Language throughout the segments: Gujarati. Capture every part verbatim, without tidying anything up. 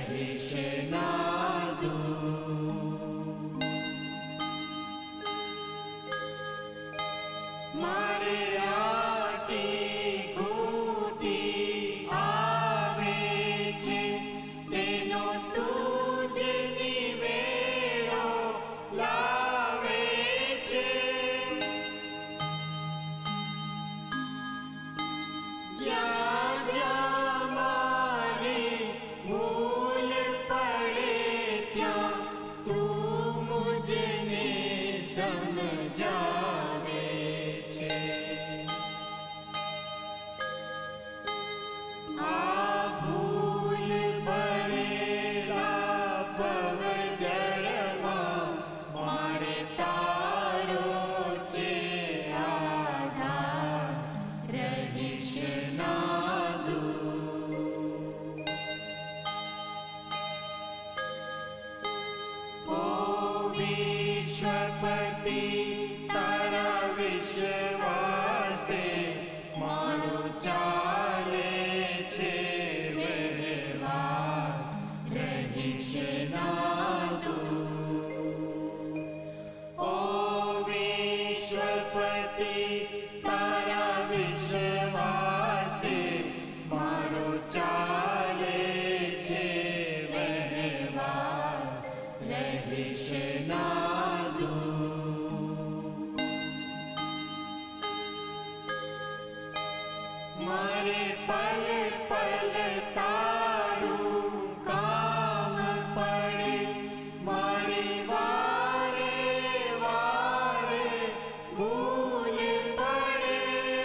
રહીશ ના દૂર। મારે આટી ઘૂંટી આવે છે તેનો તુજ નિવેડો લાવે છે। જ્યાં જ્યાં મારી ભૂલ પડે ત્યાં તું મુझને સમજાવે છે। આ ભૂલ પડેલા પવજળમાં મારે તારો છે આધાર, રહીશ ના દૂર। ઓ વિશ્વપતિ તારા વિશ્વાસે મારું ચાલે છે વ્યવહાર, રહીશ ના દૂર। ઓ વિશ્વપતિ તારા વિશ્વાસે મારું ચાલે છે વ્યવહાર, રહીશ ના દૂર। મારે પલ પલ તારું કામ પડે, મારી વારે વારે ભૂલ પડે।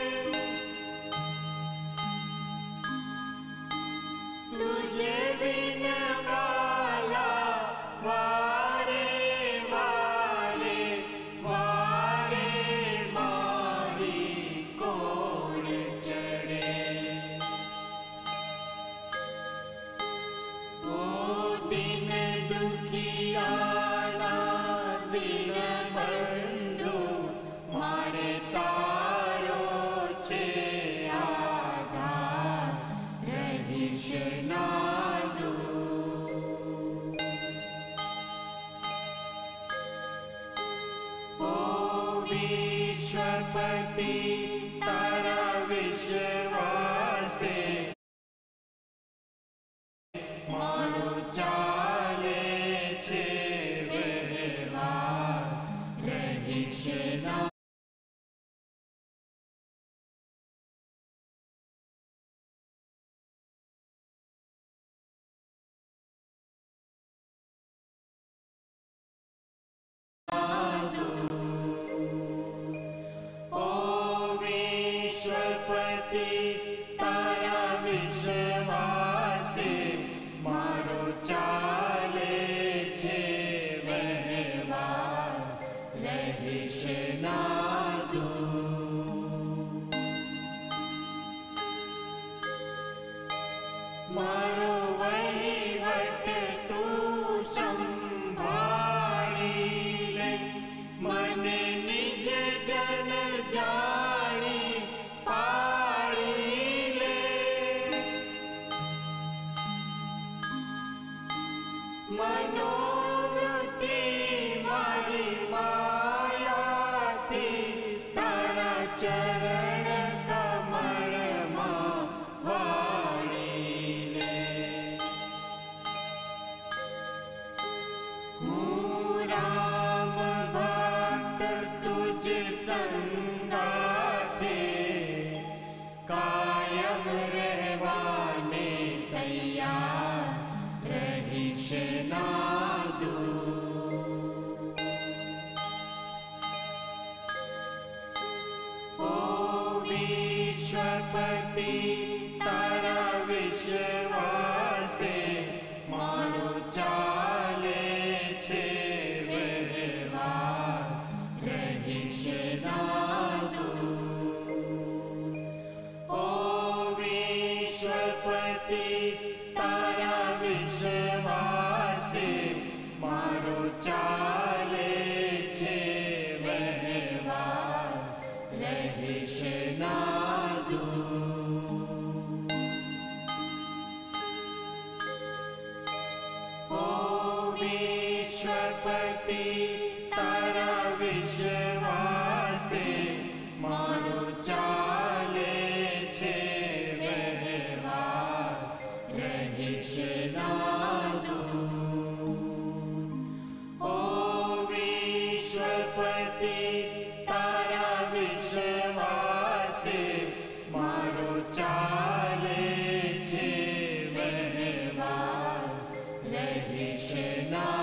તુજે બિન વાલા વારે વારે વારે મારી કોણ ચડે। ઓ દિન દુખિયાના દિન બંધુ મારે તારો છે આધાર, રહીશ ના દૂર। ઓ વિશ્વપતિ તારા વિશ્વાસે મારું ચાલે છે વ્યવહાર, રહીશ ના દૂર। ઓ વિશ્વપતિ તારા વિશ્વાસે મારું ચાલે છે વ્યવહાર, રહીશ ના દૂર। મારો વહીવટ તું સંભાળી લે, મને નિજ જન જાણી પાડી લે। મનોવૃત્તિ મારી માયાથી તારા ચરણ કમળમાં વાળી લે। હું રામ ભક્ત તુજ સંગાથે કાયમ રહેવાને તૈયાર, રહીશ ના દૂર। ઓ વિશ્વપતિ તારા વિશ્વાસે મારું ચાલે છે વ્યવહાર, રહીશ ના દૂર। ઓ વિશ્વપતિ તારા વિશ્વાસે મારું ચાલે છે વ્યવહાર, રહીશ ના દૂર। વિશ્વપતિ તારા વિશ્વાસે મારો ચાલે છે વ્યવહાર, રહીશ ના દૂર. ઓ વિશ્વપતિ તારા વિશ્વાસે મારો ચાલે છે વ્યવહાર, રહીશ ના